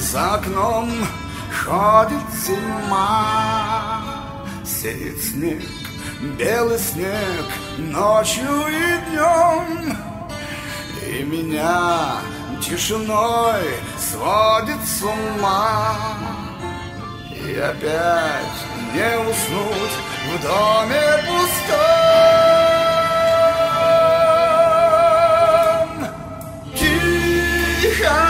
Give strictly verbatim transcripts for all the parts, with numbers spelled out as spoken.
За окном ходит зима, сеет снег, белый снег, ночью и днем. И меня тишиной сводит с ума. И опять не уснуть в доме пустом. Тихо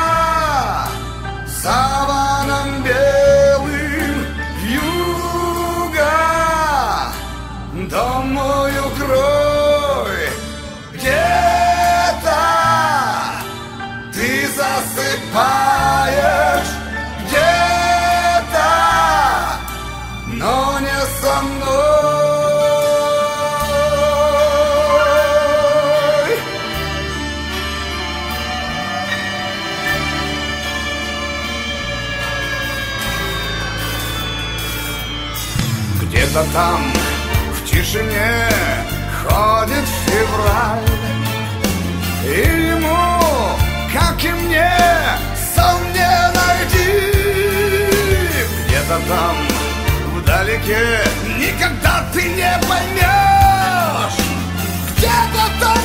саваном белым вьюга, дом мой укрой, где-то ты засыпаешь, где-то, но не со мной. Где-то там в тишине ходит февраль, и ему, как и мне, сон не найти. Где-то там вдалеке никогда ты не поймешь, где-то там